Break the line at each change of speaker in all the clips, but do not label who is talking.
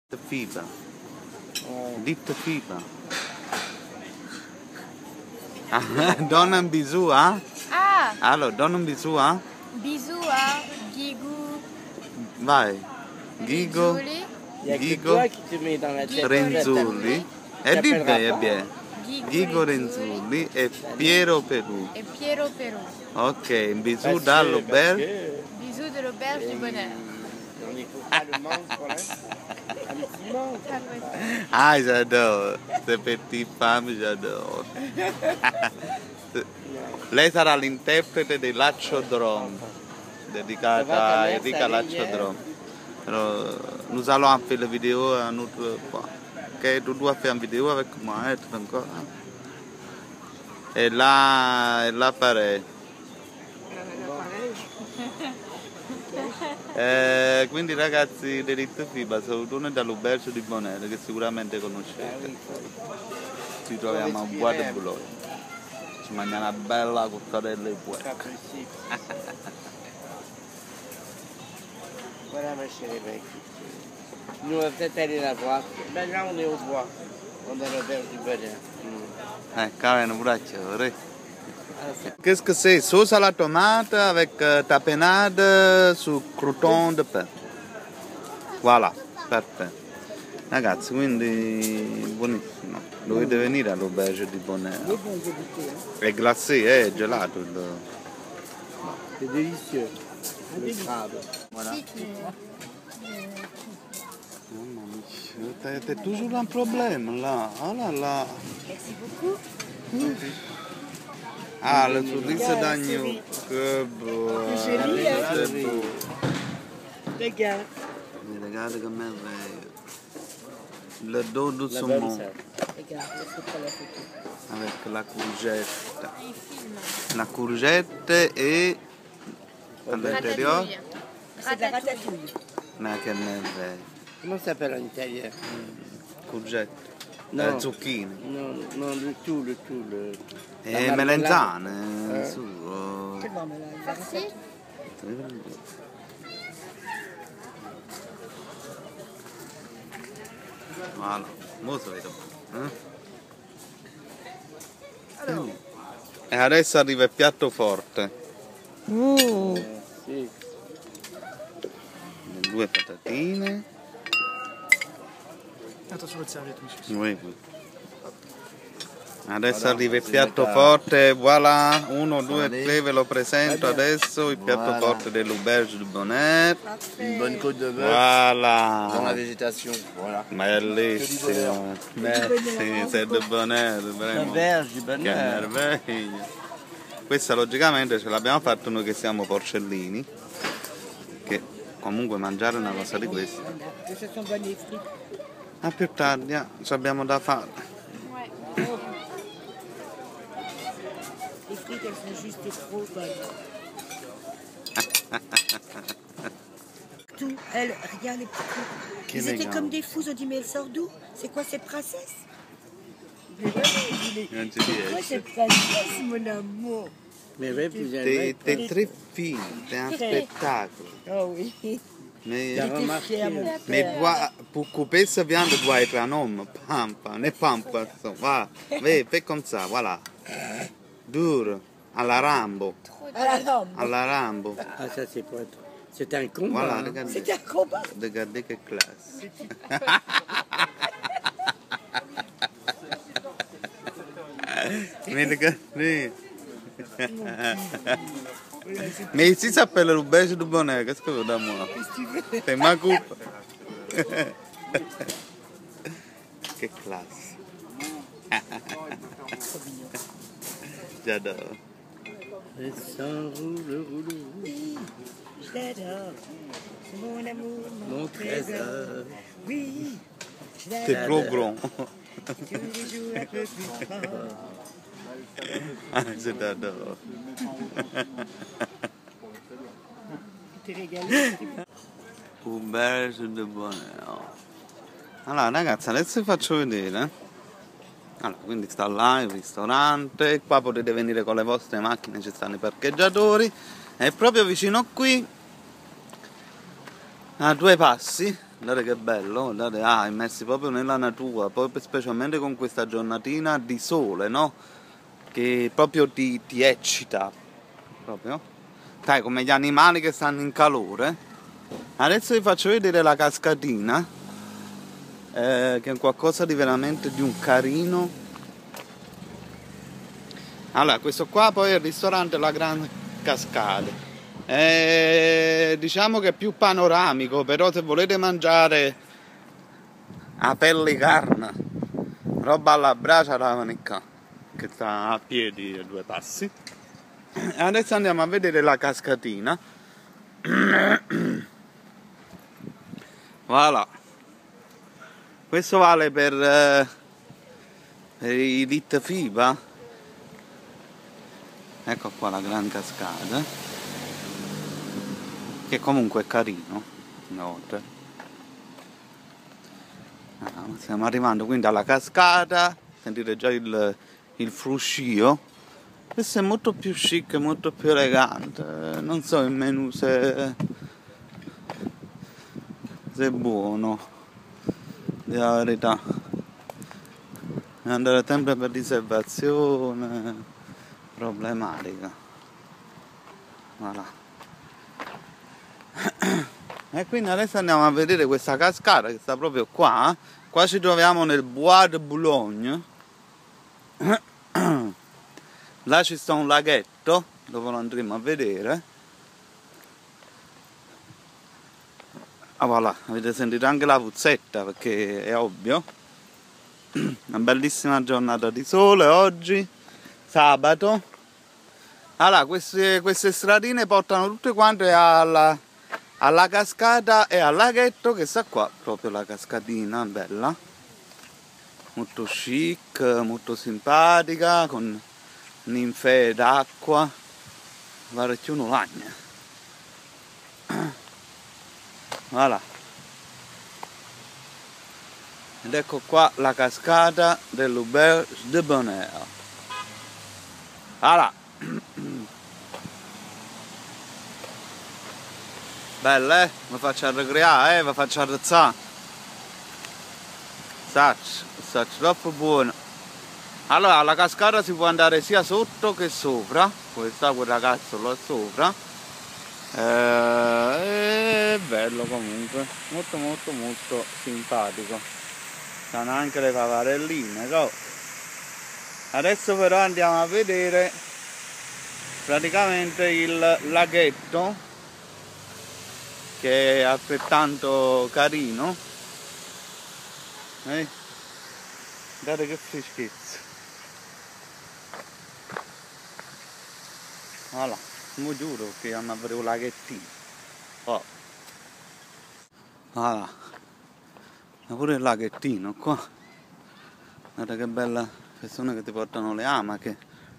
FIBA. Dites FIBA. Donne un bisou, hein?
Ah!
Alors, donne un bisou, hein?
Bisous à Guigou.
Vai. Ghigo.
Renzulli.
Il y a que
Ghigo.
toi qui te mets dans la tête.
Renzulli. E di te, bien.
Guigou
Ghigo
Renzulli
Renzulli e Piero Perù.
et Piero Perù.
Ok, un bisou dall'Auberge.
Bisous de l'auberge du bonheur.
On n'écoute pas le manque pour l'instant. Un petit manque.
Ça peut être-
Ah, j'adore. Ces petites femmes, j'adore. Lei sarà l'interprete di Laccio Drum, dedicata a Enrica Laccio Drum. Nous allons faire la vidéo un autre fois. Ok, tu dois faire une vidéo avec moi, encore. E là farei. Quindi ragazzi dell'It FIBA, salutone dall'Auberge di Bonheur, che sicuramente conoscete. Ci troviamo a Bois de Boulogne. Ci mangiamo una bella cottarella di
Pas
buono.
possible. Voilà ma chérie, ben écoute. Nous on va peut-être aller la voir. Ben là on est au bois. On est à l'auberge du bonheur.
Carne bracciole. Qu'est-ce que c'est? Sauce à la tomate avec tapenade su crouton de pain. Voilà, perfetto. Ragazzi, quindi buonissimo. Dovete venire all'Auberge di Bonheur. È glacé, è gelato.
C'est délicieux. Le crabe. Voilà.
Mamma mia, t'es toujours un problème là. Oh là là.
Merci beaucoup.
Ah, le sorriso d'agneau. Che buono.
joli, hein? Regarde.
Guardate che meraviglia. Le dos du
La
saumon.
bonne ça. Regarde, laisse pas la photo.
Avec la courgette.
Un film.
La courgette e all'interiore.
Ratatouille.
C'est de la ratatouille.
Ma che meraviglia.
Comment ça s'appelle en italien?
Courgette.
No.
Zucchine.
Non, non, le tout.
E melenzane. Su. Oh.
C'est bon, mais là,
Farci.
Voilà. Molto vedo. E adesso arriva il piatto forte.
Sì.
Le due patatine.
Attention votre serviette, monsieur.
Oui, oui. Adesso arriva il piatto forte, voilà, 1, 2, 3, ve lo presento adesso, il piatto forte dell'Auberge du Bonheur.
Une bonne côte de bœuf dans la
Voilà,
végétation. Voilà.
bellissimo, merci, c'est de bonheur, vraiment.
L'auberge du
Che
bonheur.
meraviglia. Questa logicamente ce l'abbiamo fatto noi che siamo porcellini, che comunque mangiare una cosa di questa.
que ce sont bonnes les frites.
A più tardi, ci abbiamo da fare.
Ouais.
Les frites, elles sont juste trop bonnes. Tout, elle, regarde les petits trucs.
Quelle
Ils étaient
élégance.
comme des fous, ils ont dit, mais elle sort d'où? C'est quoi cette princesse? Mais ouais,
Non ci
c'est quoi
riesce.
cette princesse, mon amour?
Mais ouais, puis
T'es très fine, t'es un spettacolo.
Oh oui.
Mais,
T'as
J'étais
remarqué.
fière, mon
mais
père.
dois, pour couper ce viande, dois être un homme. Pampa, ne pampa. Voilà. Fais comme ça, voilà. Dur, alla Rambo.
Ah non,
Alla Rambo.
Ah, ça, c'est pas. C'est un combat.
Voilà,
hein.
regardez.
c'était un combat.
Regardez che classe. Mais regardez. Mais ici ça s'appelle l'Auberge du Bonheur. Qu'est-ce que vous voulez de moi? C'est ma coupe. Che classe. J'adore.
Et ça roule.
Oui, je l'adore. C'est mon amour,
Mon trésor.
Oui, je
C'est
l'adore.
trop grand.
Tous les jours un peu plus fort.
Ah, je t'adore.
T'es régalé.
Auberge de Bonheur. Allora ragazzi, adesso vi faccio vedere. Allora, quindi sta là il ristorante, qua potete venire con le vostre macchine, ci stanno i parcheggiatori, e proprio vicino qui, a 2 passi, Guardate che bello, guardate, immersi proprio nella natura, poi specialmente con questa giornatina di sole, no? Che proprio ti eccita, proprio. Sai, come gli animali che stanno in calore. Adesso vi faccio vedere la cascatina, che è qualcosa di veramente di un carino. Allora, questo qua poi è il ristorante La Grande Cascade. Diciamo che è più panoramico, però se volete mangiare a pelle carne, roba alla brace da manicca, che sta a piedi a 2 passi. Adesso andiamo a vedere la cascatina. Voilà. Questo vale per i lit FIBA. Ecco qua la Gran Cascata, che comunque è carino, inoltre. Stiamo arrivando quindi alla cascata, sentite già il fruscio. Questo è molto più chic, molto più elegante. Non so il menù se è buono, devo la verità. Andare sempre per riservazione, problematica. Voilà. E quindi adesso andiamo a vedere questa cascata che sta proprio qua. Qua ci troviamo nel Bois de Boulogne. Là ci sta un laghetto, dopo lo andremo a vedere. Ah voilà, avete sentito anche la puzzetta, perché è ovvio. Una bellissima giornata di sole oggi, sabato. Allora, queste stradine portano tutte quante alla cascata e al laghetto che sta qua, proprio la cascatina, bella, molto chic, molto simpatica, con ninfee d'acqua, parecchio lagna. Voilà. Ed ecco qua la cascata dell'Auberge de Bonheur. Voilà. Bella, mi faccio arrecreare, mi faccio arrezzare. Saccio, troppo buono. Allora, alla cascata si può andare sia sotto che sopra. Come sta quel ragazzo là sopra. È bello comunque, molto simpatico. Stanno anche le pavarelline, no? Adesso però andiamo a vedere praticamente il laghetto, che è altrettanto carino. Guardate che freschezza. Voilà, mi giuro che hanno avuto un laghettino. Oh. Voilà, ma pure il laghettino qua. Guardate che bella persone che ti portano le amache.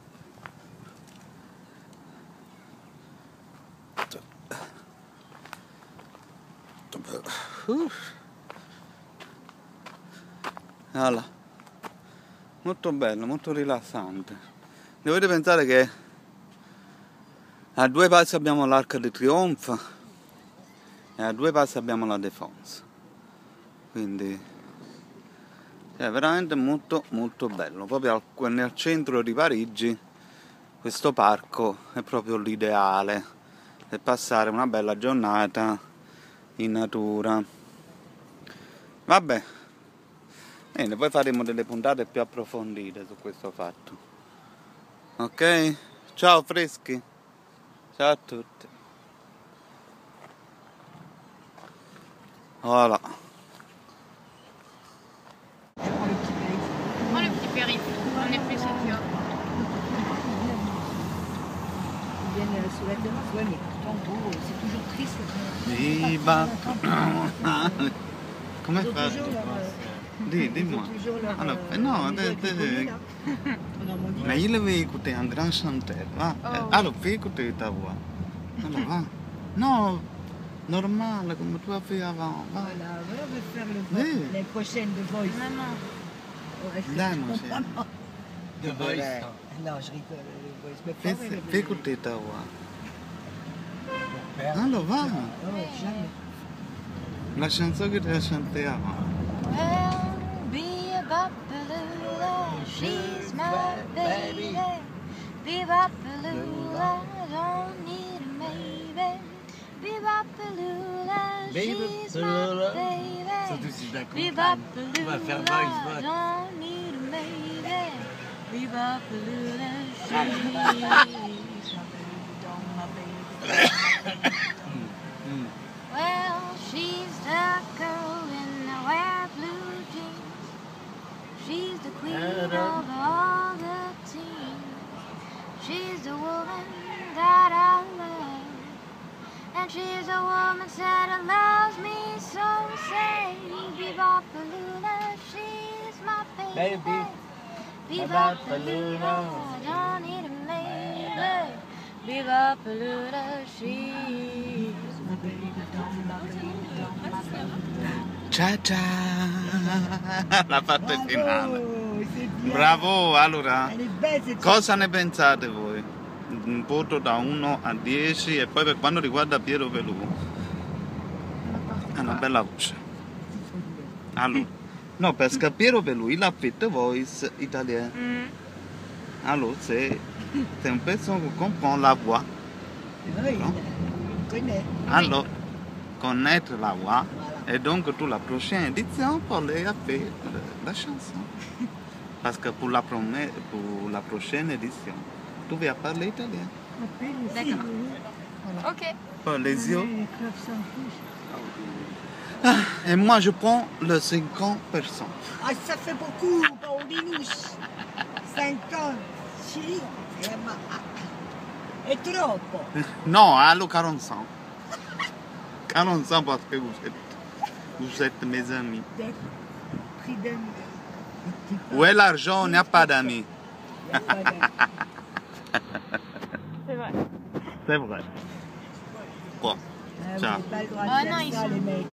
Allora, molto bello, molto rilassante. Dovete pensare che a 2 passi abbiamo l'Arc de Triomphe e a 2 passi abbiamo la Défense. Quindi è veramente molto bello. Proprio nel centro di Parigi questo parco è proprio l'ideale per passare una bella giornata in natura. Vabbè, bene, poi faremo delle puntate più approfondite su questo fatto. Ok? Ciao freschi, ciao a tutti. Voilà.
Prends le petit périph', on est plus sûr.
Ils viennent sur la terrasse, ouais, mais pourtant, beau, c'est toujours triste.
Viva! Come
Ils ont
fai?
toujours leur...
Dis-moi.
toujours leur...
Alors, non,
En Normandie.
mais il avait écouté un grand chanteur. Va.
Oh.
Alors, fais écouter ta voix. Alors, va. Non, normal, comme tu as fait avant. Va.
Voilà, voilà, on veut faire le
Oui.
les prochaines de Voice.
Maman.
Ouais,
Dai, mon cher.
The Voice.
Non, je rigole, le Voice. Mais
Fais,
pas vrai,
fais écouter ta voix.
Père.
Alors, va.
Oh, jamais.
La chanson que tu as chantée avant.
Well, Bebopalula, she's my baby. Bebopalula, don't need a maybe. Bebopalula, she's my baby. Bebopalula, don't need a maybe. Bebopalula, she's my baby. Well, she's the girl in the wear blue jeans. She's the queen of all the teams. She's the woman that I love. And she's a woman that loves me so. Say, Bebopalula, she's my baby. Bebopalula, don't need a maybe. Bebopalula, she's my baby.
Ciao ciao! La parte finale. Bravo, allora. Cosa ne pensate voi? Un voto da 1 a 10 e poi per quanto riguarda Piero Pelù. È una bella voce. Allora. No, perché Piero Pelù, il a fait voice italien. Alors, c'est une personne qui comprend la voix. Non? Alors, connaître la voix. Et donc, pour la prochaine édition, Paul a fait la chanson. Parce que pour la prochaine édition, tu vas parler italien.
D'accord. Ok.
Paul, les yeux. Ah, et moi, je prends le 50%.
Ah, ça fait beaucoup, Paulinus. 50, sì, è troppo.
Non, alors 45. 45 parce que vous êtes mes amis.
Prix d'un...
Où est l'argent? On n'a pas d'amis.
C'est vrai.
C'est vrai. Bon, ciao.
Pas le droit de
Ah
faire
non, ils
ça,
sont-
les mecs.